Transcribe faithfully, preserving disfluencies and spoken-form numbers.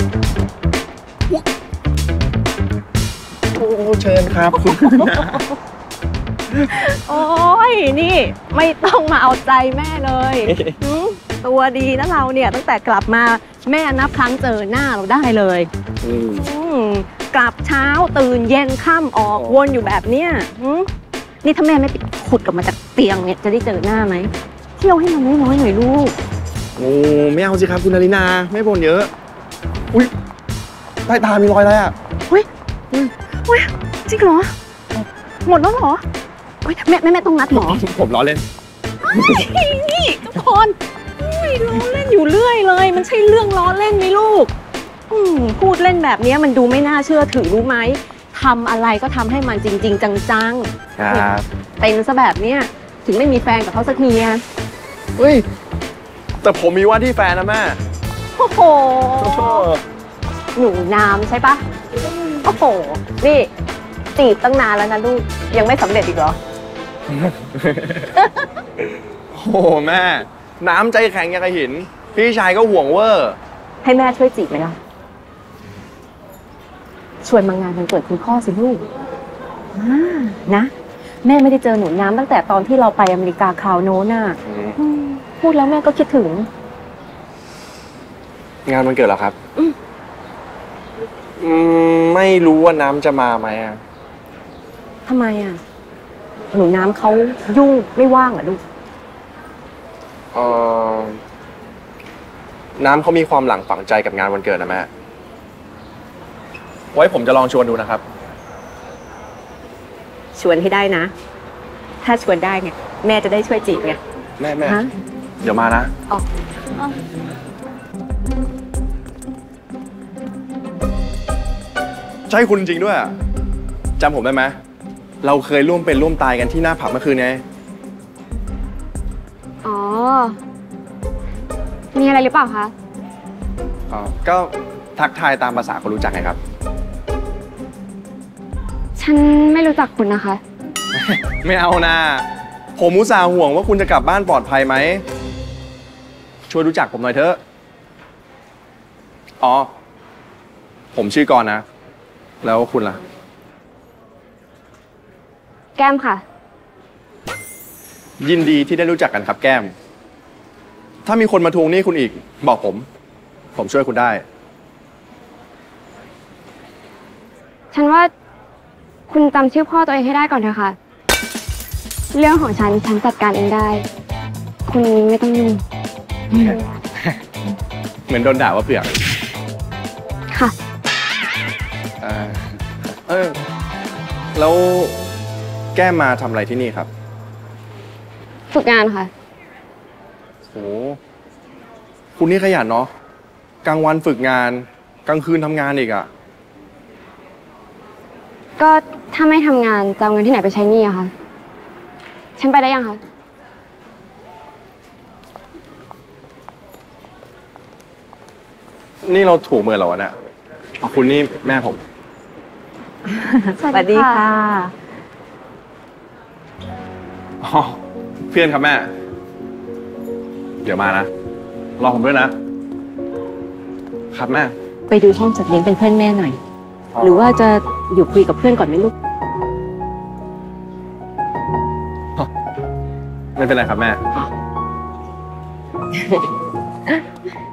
โอ้เชิญครับคุณโอ้ยนี่ไม่ต้องมาเอาใจแม่เลยตัวดีนะเราเนี่ยตั้งแต่กลับมาแม่นับครั้งเจอหน้าเราได้เลยกลับเช้าตื่นเย็นค่ำออกวนอยู่แบบเนี้ยนี่ถ้าแม่ไม่ไปขุดกลับมาจากเตียงเนี่ยจะได้เจอหน้าไหมเที่ยวให้มันน้อยๆหน่อยลูกโอ้ไม่เอาสิครับคุณนารินาไม่บ่นเยอะอุ้ยใต้ตามีรอยอะไรอ่ะอุ้ยอุ้ยจริงเหรอหมดแล้วเหรอแม่แม่แม่ต้องนัดหมอผมล้อเล่นนี่ทุกคนล้อเล่นอยู่เรื่อยเลยมันใช่เรื่องล้อเล่นไหมลูกพูดเล่นแบบนี้มันดูไม่น่าเชื่อถือรู้ไหมทำอะไรก็ทำให้มันจริงๆจังๆครับเป็นซะแบบเนี้ยถึงไม่มีแฟนกับเขาสักทีไงเฮ้ยแต่ผมมีว่าที่แฟนนะแม่โอ้โหหนูน้ำใช่ปะโอ้โหนี่จีบตั้งนานแล้วนะลูกยังไม่สำเร็จอีกเหรอโอ้แม่น้ำใจแข็งอย่างกับหินพี่ชายก็ห่วงเวอร์ให้แม่ช่วยจีบไหมล่ะชวนมางานวันเกิดคุณพ่อสิลูกนะแม่ไม่ได้เจอหนูน้ำตั้งแต่ตอนที่เราไปอเมริกาคราวโน้นน่ะพูดแล้วแม่ก็คิดถึงงานวันเกิดเหรอครับอืมไม่รู้ว่าน้ำจะมาไหมอ่ะทำไมอ่ะหนูน้ำเขายุ่งไม่ว่างเหรอลูกเออน้ำเขามีความหลังฝังใจกับงานวันเกิดนะแม่ไว้ผมจะลองชวนดูนะครับชวนให้ได้นะถ้าชวนได้เนี่ยแม่จะได้ช่วยจีบไงแม่แม่เดี๋ยวมานะอ๋อใช่คุณจริงด้วยจำผมได้ไหมเราเคยร่วมเป็นร่วมตายกันที่หน้าผับเมื่อคืนไงอ๋อมีอะไรหรือเปล่าคะอ๋อก็ทักทายตามภาษาคนรู้จักไงครับฉันไม่รู้จักคุณนะคะไม่เอานะผมอุตส่าห์ห่วงว่าคุณจะกลับบ้านปลอดภัยไหมช่วยรู้จักผมหน่อยเถอะอ๋อผมชื่อกรณ์นะแล้วคุณล่ะแก้มค่ะยินดีที่ได้รู้จักกันครับแก้มถ้ามีคนมาทวงหนี้คุณอีกบอกผมผมช่วยคุณได้ฉันว่าคุณจำชื่อพ่อตัวเองให้ได้ก่อนเถอะค่ะเรื่องของฉันฉันจัดการเองได้คุณไม่ต้องยุ่งเหมือนโดนด่าว่าเปลือกค่ะเออแล้วแก้มมาทำอะไรที่นี่ครับฝึกงานค่ะโหคุณนี่ขยันเนาะกลางวันฝึกงานกลางคืนทำงานอีกอะก็ถ้าไม่ทำงานจะเอาเงินที่ไหนไปใช้หนี้อะคะฉันไปได้ยังคะนี่เราถูกมือเราเนี่ยคุณนี่แม่ผมสวัสดีค่ะอ๋อเพื่อนครับแม่เดี๋ยวมานะรอผมด้วยนะครับแม่ไปดูห้องจัดเลี้ยงเป็นเพื่อนแม่หน่อยหรือว่าจะอยู่คุยกับเพื่อนก่อนไหมลูกไม่เป็นไรครับแม่